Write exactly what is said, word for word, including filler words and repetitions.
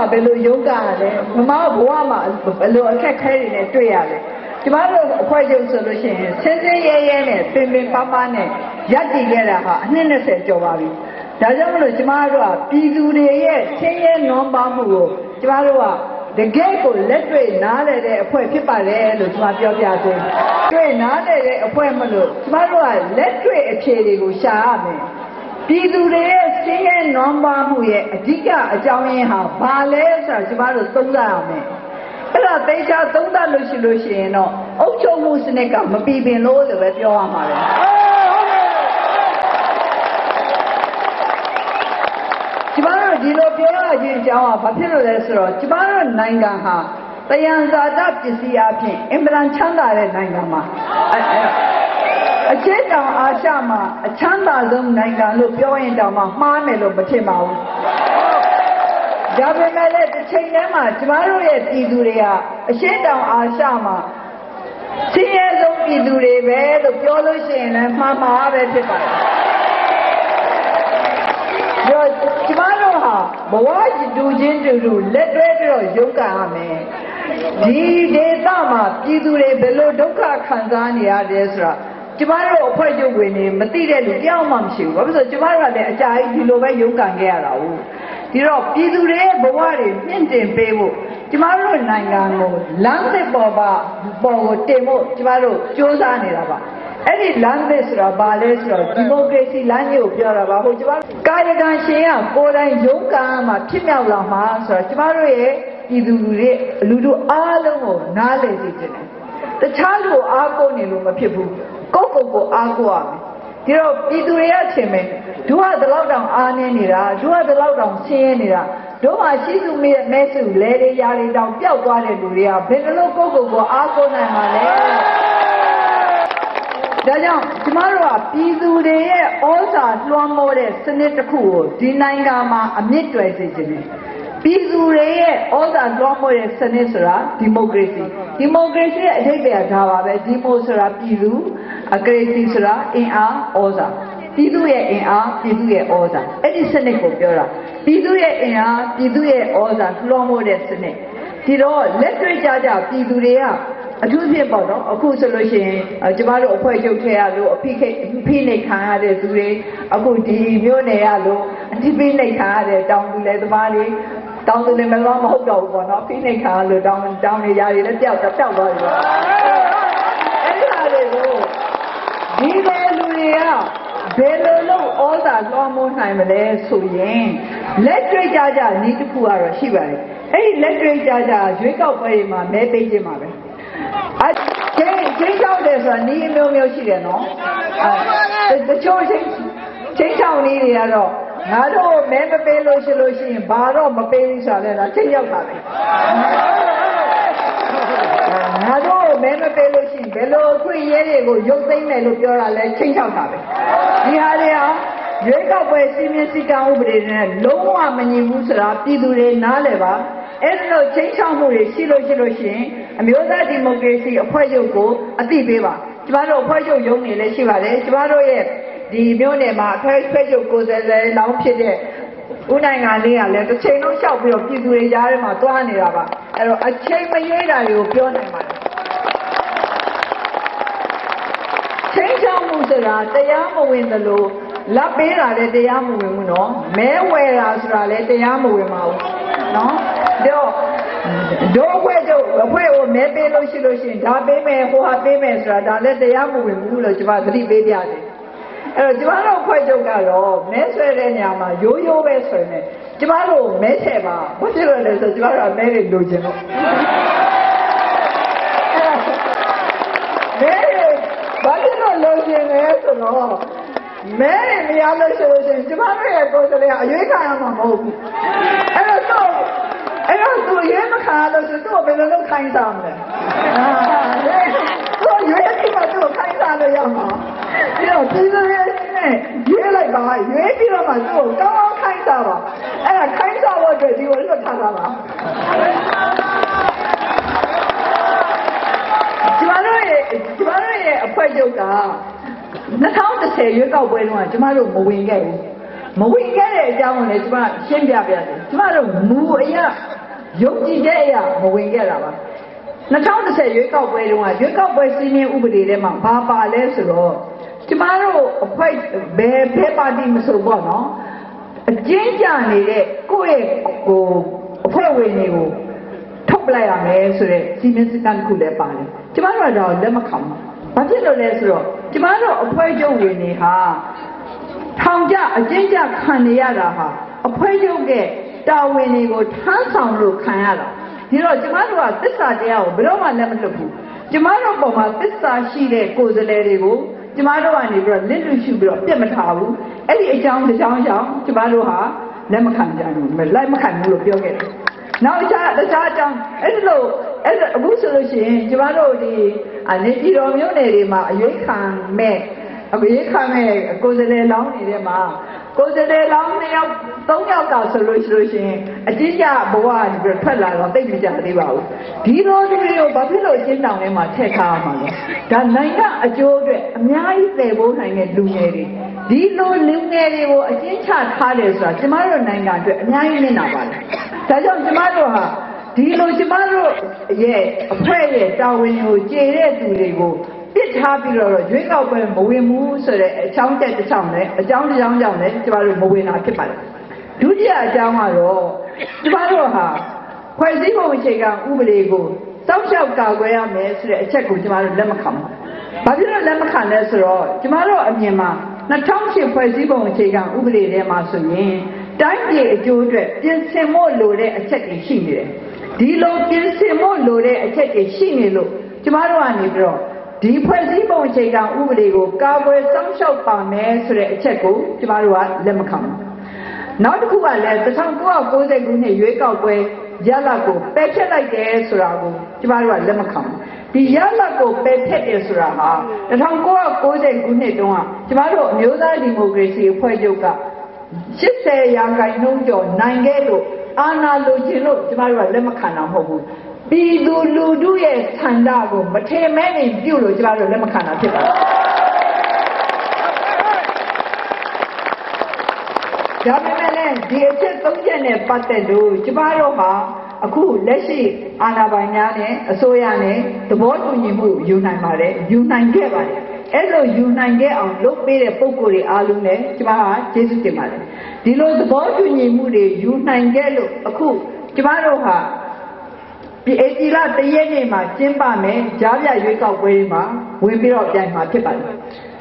မှာဘယ်လိုရုပ်ကလဲမမဘဝမှာဘယ်လိုအခက်ခဲတွေနဲ့တွေ့ရလဲကျမတို့အဖွဲ့ချုပ်ဆိုလို့ရှိရင်ဆင်းဆင်းရဲရဲနဲ့ပင်ပင်ပန်းပန်းနဲ့ရပ်တည်ခဲ့တာဟာအနှစ်၂၀ကျော်ပါပြီဒါကြောင့်မလို့ကျမတို့ကပြည်သူတွေရဲ့ချင်းရဲနွမ်းပါမှုကိုကျမတို့ကတကယ်ကိုလက်တွေ့နားလည်တဲ့အဖွဲ့ဖြစ်ပါတယ်လို့ကျမပြောပြသေးတယ်တွေ့နားလည်တဲ့အဖွဲ့မလို့ကျမတို့ကလက်တွေ့အဖြေတွေကိုရှာရမယ်ပြည်သူတွေရဲ့ချင်းရဲနွမ်းပါမှုရဲ့အဓိကအကြောင်းရင်းဟာဘာလဲဆိုတာကျမတို့သုံးသပ်ရမယ်အဲ့ဒါသိချာသုံးသပ်လို့ရှိလို့ရှိရင်တော့အုပ်ချုပ်မှုစနစ်ကမပြီးပင်လို့လို့ပဲပြောရမှာပဲကျမတို့ဒီလိုပြောရခြင်းအကြောင်းကဘာဖြစ်လို့လဲဆိုတော့ကျမတို့နိုင်ငံဟာတယံဇာတပစ္စည်းအပြင်အင်မတန်ချမ်းသာတဲ့နိုင်ငံမှာအကျဉ်းတောင်အာရှမှာအချမ်းသာဆုံးနိုင်ငံလို့ပြောရင်တောင်မှမှားမယ်လို့မထင်ပါဘူးဒါပေမဲ့လည်းတစ်ချိန်တည်းမှာကျမတို့ရဲ့ပြည်သူတွေဟာအရှင်းတောင်အာရှမှာဆင်းရဲဆုံးပြည်သူတွေပဲလို့ပြောလို့ရှိရင်လည်းမှားမှားပဲဖြစ်ပါတယ်ပြောကျမတို့ဟာဘဝတူချင်းတူတူလက်တွဲပြီးတော့ရုန်းကန်ရမယ်ဒီဒေသမှာပြည်သူတွေဘယ်လိုဒုက္ခခံစားနေရတယ်ဆိုတာကျမတို့အဖွဲ့ချုပ်ဝင်နေမသိတဲ့လူတယောက်မှမရှိဘူးဘာဖြစ်လို့ကျမတို့ကလည်းအကြာကြီးဒီလိုပဲရုန်းကန်ခဲ့ရတာဟုတ်ဒီတော့ပြည်သူတွေရဲ့ဘဝတွေမြင့်တင်ပေးဖို့ကျမတို့နိုင်ငံကိုလမ်းသစ်ပေါ်ပါပေါ်ကိုတင်ဖို့ကျမတို့စ조사နေတာပါအဲ့ဒီလမ်းသစ်ဆိုတာဘာလဲဆိုတော့ဒီမိုကရေစီလမ်းကြီးကိုပြောတာပါဟုတ်ကျမတို့ကာယကံရှင်ကကိုယ်တိုင်ရုန်းကန်မှာဖြစ်မြောက်လာမှာဆိုတော့ကျမတို့ရဲ့ပြည်သူတွေလူတို့အားလုံးကိုနားလည်စေချင်တယ်တခြားလူအားကိုးနေလို့မဖြစ်ဘူးကိုယ့်ကိုယ်ကိုအားကိုးရမယ်ဒီတော့ပြည်သူတွေကထင်မယ်တို့ကဒီလောက်တောင်အားနေနေတာတို့ကဒီလောက်တောင်ဆင်းရဲနေတာတို့မှရှိစုမဲမဲစုလဲတွေရာတွေတောင်ပျောက်သွားတဲ့လူတွေကဘယ်လိုကိုယ့်ကိုယ်ကိုအားကိုးနိုင်မှာလဲဒါကြောင့်ကျမတို့ကပြည်သူတွေရဲ့ဩဇာလွှမ်းမိုးတဲ့စနစ်တစ်ခုကိုဒီနိုင်ငံမှာအမြင့်တွယ်စေချင်တယ်ပြည်သူတွေရဲ့ဩဇာလွှမ်းမိုးတဲ့စနစ်ဆိုတာဒီမိုကရေစီဒီမိုကရေစီရဲ့အဓိပ္ပာယ်ဒါပါပဲဒီမိုဆိုတာပြည်သူအကရေစီဆိုတာအင်အားဩဇာပြည်သူရဲ့အင်အားပြည်သူရဲ့ဩဇာအဲ့ဒီစနစ်ကိုပြောတာပြည်သူရဲ့အင်အားပြည်သူရဲ့ဩဇာလွှမ်းမိုးတဲ့စနစ်ဒီတော့လက်တွေ့ကြကြပြည်သူတွေကအထူးဖြင့်ပေါ့နော်အခုဆိုလို့ရှိရင်ကျမတို့အဖွဲ့ချုပ်ထဲရလို့အဖိခိဖိနှိတ်ခံရတဲ့သူတွေအခုဒီမျိုးနယ်ရလို့အတိဖိနှိတ်ခံရတဲ့တောင်သူလယ်သမားတွေတောင်သူလယ်မလောမဟုတ်တော့ဘူးပေါ့နော်ဖိနှိတ်ခံရလို့တောင်တောင်တွေຢာတွေလည်းပျောက်ပျောက်သွားပြီပေါ့အဲ့ဒီဟာတွေကိုဒီလိုလူတွေကဘယ်လိုလုပ်ဩဇာလွှမ်းမိုးနိုင်မလဲဆိုရင်လက်တွေ့ကြကြနည်းတစ်ခုကတော့ရှိပါတယ်အဲ့ဒီလက်တွေ့ကြကြရွေးကောက်ပွဲတွေမှာမဲပေးခြင်းပါပဲအချင်းချင်းချောက်တယ်ဆိုတာနီးအမျိုးမျိုးရှိတယ်နော်အဲတချို့ချင်းချင်းချောက်နီးတွေကတော့ငါတို့မဲမပေးလို့ရှိလို့ရှိရင်ဘာတော့မပေးဘူးဆိုတာလည်းချင်းရောက်တာပဲငါတို့မဲမပေးလို့ရှိရင်ဘယ်လိုအခွင့်အရေးတွေကိုရုပ်သိမ်းမယ်လို့ပြောတာလဲချင်းချောက်တာပဲဒီဟာတွေဟာရွေးကောက်ပွဲစီမင်းစည်းကမ်းဥပဒေနဲ့လုံးဝမညီဘူးဆိုတာပြည်သူတွေနားလည်ပါအဲ့လိုချင်းချောက်မှုတွေရှိလို့ရှိလို့ရှိရင်အမျိုးသားဒီမိုကရေစီအဖွဲ့ချုပ်ကိုအသိပေးပါကျမတို့အဖွဲ့ချုပ်ရုံးနေလည်းရှိပါတယ်ကျမတို့ရဲ့ဒီမျိုးနယ်မှာအဖွဲ့အဖွဲ့ချုပ်ကိုယ်စားလှယ်လောင်းဖြစ်တဲ့ဦးနိုင်ငံလေးကလည်းတစ်ချိန်လုံးလျှောက်ပြီးတော့ပြည်သူတွေကြားထဲမှာတွားနေတာပါအဲ့တော့အချိန်မရွေးတာတွေကိုပြောနိုင်ပါတယ်ချင်းချောက်မှုဆိုတာတရားမဝင်သလိုလက်ပေးတာလည်းတရားမဝင်ဘူးနော်မဲဝယ်တာဆိုတာလည်းတရားမဝင်ပါဘူးနော်တော့ဒို့ဘွဲ့တို့ဘွဲ့ကိုမဲပေးလို့ရှိလို့ရှိရင်ဒါပေးမယ်ဟိုဟာပေးမယ်ဆိုတာဒါလည်းတရားမဝင်ဘူးလို့ကျွန်မသတိပေးပြတယ်အဲ့တော့ကျွန်တော်တို့ဖွဲ့ချုပ်ကတော့မဲဆွဲတဲ့နေရာမှာရိုးရိုးပဲဆွဲမယ်ကျွန်တော်တို့မဲထည့်ပါဘာဖြစ်လို့လဲဆိုကျွန်တော်တို့မဲတွေလိုချင်လို့မဲဘာဖြစ်လို့လိုချင်လဲဆိုတော့မဲမရလို့ဆိုလို့ရှိရင်ကျွန်တော်တို့ရဲ့ကိုယ်စားလှယ်အရွေးခံရမှာမဟုတ်ဘူးအဲ့တော့အဲ့တော့သူရွေးမခံရလို့ဆိုတော့ဘယ်လိုလုပ်ခိုင်းစားမလဲအာသူရွေးပြီးမှသူခိုင်းစားလို့ရမှာပြီးတော့ပြည်သူရဲ့နဲ့ရွေးလိုက်ပါရွေးပြီးတော့မှသူ့ကိုကောင်းကောင်းခိုင်းစားပါအဲ့ဒါခိုင်းစားဖို့အတွက်ဒီကိုလွတ်ထားတာပါကျမတို့ရဲ့ကျမတို့ရဲ့အဖွဲ့ချုပ်က၂၀၁၀ရွေးကောက်ပွဲတုန်းကကျမတို့မဝင်ခဲ့ဘူးမဝင်ခဲ့တဲ့အကြောင်းကိုလည်းကျမရှင်းပြပြတယ်ကျမတို့မူအရယုံကြည်တဲ့အရာမဝင်ခဲ့တာပါ၂၀၁၀ရွေးကောက်ပွဲတုန်းကရွေးကောက်ပွဲစီမင်းဥပဒေထဲမှာဘာပါလဲဆိုတော့ကျမတို့အဖွဲ့ဘယ်ဘယ်ပါတီမဆိုပေါ့နော်အကျဉ်းချနေတဲ့ကိုယ့်ရဲ့ဟိုအဖွဲ့ဝင်တွေကိုထုတ်ပလိုက်ရမယ်ဆိုတဲ့စီမင်းစည်းကမ်းတစ်ခုလည်းပါတယ်ကျမတို့ကတော့လက်မခံဘူးဘာဖြစ်လို့လဲဆိုတော့ကျမတို့အဖွဲ့ချုပ်ဝင်တွေဟာထောင်ကျအကျဉ်းချခံနေရတာဟာအဖွဲ့ချုပ်ကတာဝန်တွေကိုထမ်းဆောင်လို့ခံရတာဒီတော့ကျမတို့ကသစ္စာတရားကိုဘယ်တော့မှလက်မလွတ်ဘူးကျမတို့ပုံမှာသစ္စာရှိတဲ့ကိုယ်စားလှယ်တွေကိုကျမတို့ကနေပြီးတော့လစ်လူရှုပြီးတော့ပြတ်မထားဘူးအဲ့ဒီအကြောင်းတစ်ကြောင်းကြောင့်ကျမတို့ဟာလက်မခံကြဘူးလက်မခံဘူးလို့ပြောခဲ့တယ်နောက်တစ်ခြားတစ်ခြားအကြောင်းအဲ့ဒီလိုအဲ့အခုဆိုလို့ရှိရင်ကျမတို့ဒီအနေပြည်တော်မျိုးနယ်တွေမှာအရွေးခံမဲ့အရွေးခံမဲ့ကိုယ်စားလှယ်လောင်းနေတဲ့မှာကိုယ်စားလှယ်လောင်းနှစ်ယောက်သုံးယောက်ကဆိုလို့ရှိလို့ရှိရင်အကျဉ်းချဘဝကနေပြီးထွက်လာတော့သိမကြသေးပါဘူးဒီလိုလူတွေကိုဘာဖြစ်လို့အကျဉ်းတောင်ထဲမှာထည့်ထားရမှာလဲဒါနိုင်ငံအကျိုးအတွက်အများကြီးတည်ဖို့နိုင်တဲ့လူငယ်တွေဒီလိုလူငယ်တွေကိုအကျဉ်းချထားတယ်ဆိုတာကျမတို့နိုင်ငံအတွက်အများကြီးနစ်နာပါလေဒါကြောင့်ကျမတို့ဟာဒီလိုကျမတို့ရဲ့အဖွဲ့ရဲ့တာဝန်ကိုကျေတဲ့သူတွေကိုပြစ်ထားပြီးတော့ရွေးကောက်ပွဲမဝင်ဘူးဆိုတဲ့အကြောင်းတက်တစ်ချောင်းနဲ့အကြောင်းတစ်ကြောင်းကြောင့်လည်းကျမတို့မဝင်တာဖြစ်ပါတယ်ဒုတိယအကြောင်းကတော့ကျမတို့ဟာဖွဲ့စည်းပုံအခြေခံဥပဒေကိုစောင့်ရှောက်ကာကွယ်ရမယ်ဆိုတဲ့အချက်ကိုကျမတို့လက်မခံဘူး။ဘာဖြစ်လို့လက်မခံလဲဆိုတော့ကျမတို့အမြင်မှာ၂၀၀၈ဖွဲ့စည်းပုံအခြေခံဥပဒေထဲမှာဆိုရင်တိုင်းပြည်အကျိုးအတွက်ပြင်ဆင်ဖို့လိုတဲ့အချက်တွေရှိနေတယ်။ဒီလိုပြင်ဆင်ဖို့လိုတဲ့အချက်တွေရှိနေလို့ကျမတို့ကနေပြီးတော့ဒီဖွဲ့စည်းပုံအခြေခံဥပဒေကိုကာကွယ်စောင့်ရှောက်ပါမယ်ဆိုတဲ့အချက်ကိုကျမတို့ကလက်မခံဘူး။နောက်တစ်ခုကလည်း၁၉၉၀ခုနှစ်ရွေးကောက်ပွဲရလဒ်ကိုပယ်ဖျက်လိုက်တယ်ဆိုတာကိုကျမတို့ကလက်မခံဘူး။ဒီရလဒ်ကိုပယ်ဖျက်တယ်ဆိုတာဟာ၁၉၉၀ခုနှစ်တုန်းကကျမတို့အမျိုးသားဒီမိုကရေစီအဖွဲ့ချုပ်က၈၀ရာခိုင်နှုန်းကျော်နိုင်ခဲ့လို့အာဏာလိုချင်လို့ကျမတို့ကလက်မခံတာမဟုတ်ဘူး။ပြည်သူလူထုရဲ့ဆန္ဒကိုမထင်မဲ့နေပြုလို့ကျမတို့လက်မခံတာဖြစ်ပါတယ်။ဒါပေမဲ့လည်းဒီအချက်သုံးချက်နဲ့ပတ်သက်လို့ကျမတို့ဟာအခုလက်ရှိအာဏာပိုင်များနဲ့အစိုးရနဲ့သဘောတူညီမှုယူနိုင်ပါတယ်ယူနိုင်ခဲ့ပါတယ်အဲ့လိုယူနိုင်ခဲ့အောင်လုပ်ပေးတဲ့ပုံကိုယ်တွေအားလုံးနဲ့ကျမဟာကျေးဇူးတင်ပါတယ်ဒီလိုသဘောတူညီမှုတွေယူနိုင်ခဲ့လို့အခုကျမတို့ဟာဒီဧပြီလတရက်နေ့မှာကျင်းပမယ်ကြားပြရွေးကောက်ပွဲတွေမှာဝင်ပြီးတော့ပြိုင်မှာဖြစ်ပါတယ်